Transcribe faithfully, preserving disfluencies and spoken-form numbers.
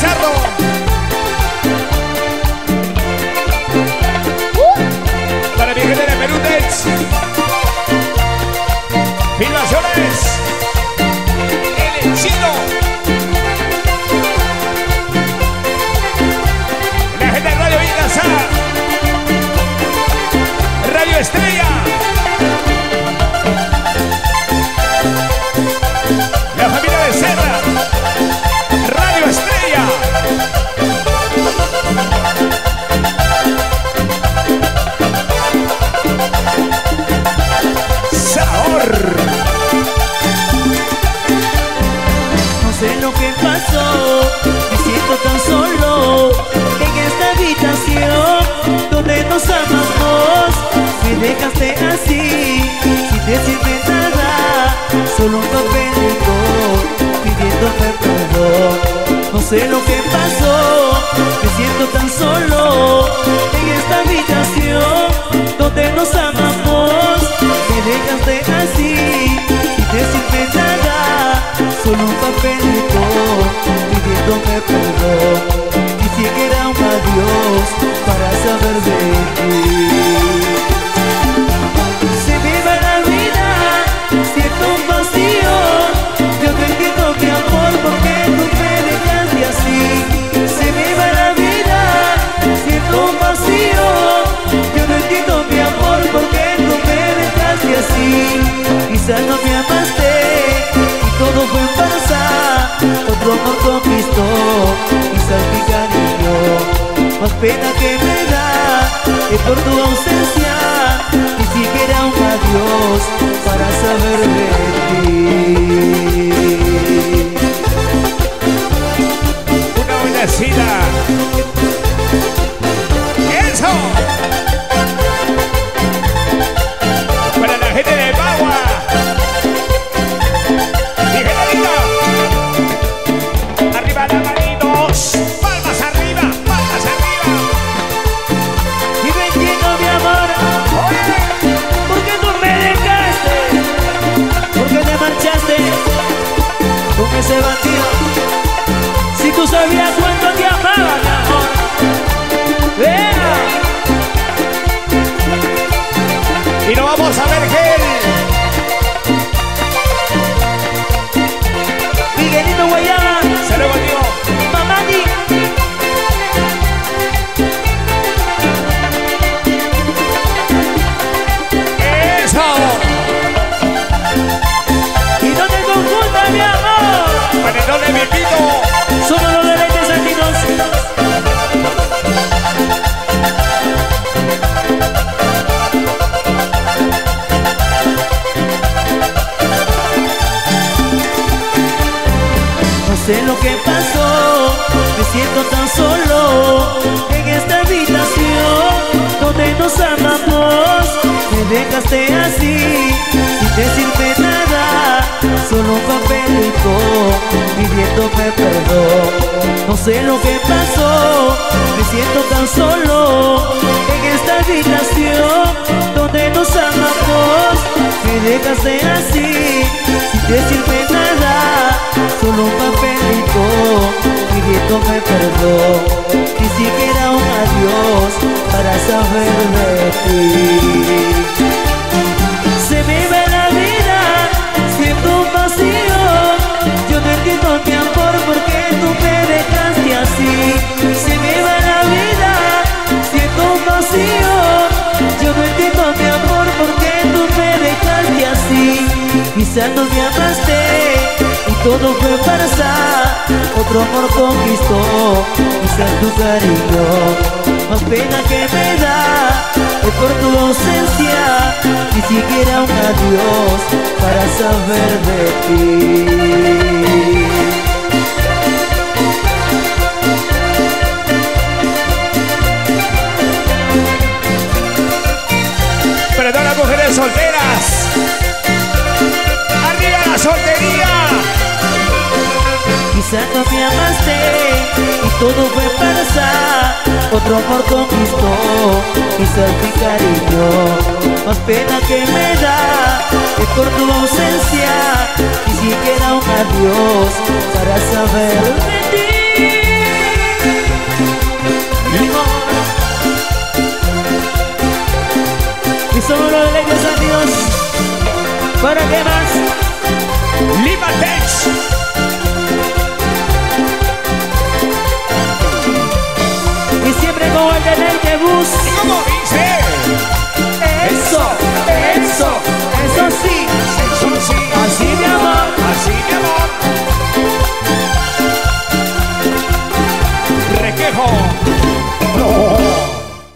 Cerro. Uh. Para mi gente de Perú Dex. Filmaciones. El Chino. La gente de Radio Inasa. Radio Estrella. La familia de Serra. Radio Estrella. Sabor. No sé lo que pasó, me siento tan solo en esta habitación donde nos amamos. Me dejaste así, sin decirme nada, solo un papelito pidiéndome perdón. No sé lo que pasó, me siento tan solo en esta habitación donde nos amamos. Me dejaste así, sin decirme nada, solo un papelito pidiéndome perdón. Ni siquiera un adiós para saber de ti. Se me va la vida, siento un vacío. Yo no entiendo mi amor, porque tú me dejaste así. Se me va la vida, siento un vacío. Yo no entiendo mi amor, porque tú me dejaste así. Quizás no me amaste y todo fue en farsa. Otro amor conquistó, quizás mi cariño. Más pena que me da que por tu ausencia ni siquiera un adiós para saber de ti. Una buenecita. ¡Eso! Para la gente de Bagua. Arriba las manitos. Palmas arriba, palmas arriba. Y no entiendo mi amor, ¿por qué tú me dejaste? ¿Por qué te marchaste con ese bandido? Si tú sabías cuánto te amaba, mi amor. ¡Vea! Y nos vamos a ver gel. Miguelito Guayaba, Saludos contigo. Mamani. Eso. Y no te confundas, mi amor. Panetón de Pepito. Somos los derechos latinos. No sé lo que pasó, me siento tan solo en esta habitación donde nos amamos. Me dejaste así, sin decirme nada, solo un papelito pidiéndome perdón. No sé lo que pasó, me siento tan solo en esta habitación donde nos amamos. Me dejaste así, sin decirme nada, solo un papelito pidiéndome perdón. Ni siquiera un adiós para saber de ti. Se me va la vida, siento un vacío. Yo no entiendo mi amor, porque tú me dejaste así. Se me va la vida, siento un vacío. Yo no entiendo mi amor, porque tú me dejaste así. Quizás no me amaste y todo fue farsa. Otro amor conquistó, quizás tu cariño. Más pena que me da que por tu ausencia ni siquiera un adiós para saber de ti. Para todas las mujeres solteras. ¡Arriba la soltería! Quizás no me amaste y todo fue farsa. Otro amor conquistó, quizás mi cariño. Más pena que me da que por tu ausencia ni siquiera un adiós para saber de ti. solo le des a Dios. ¿Para qué más? Lima Tech. Y siempre con el tener que bus. ¿Y cómo dice?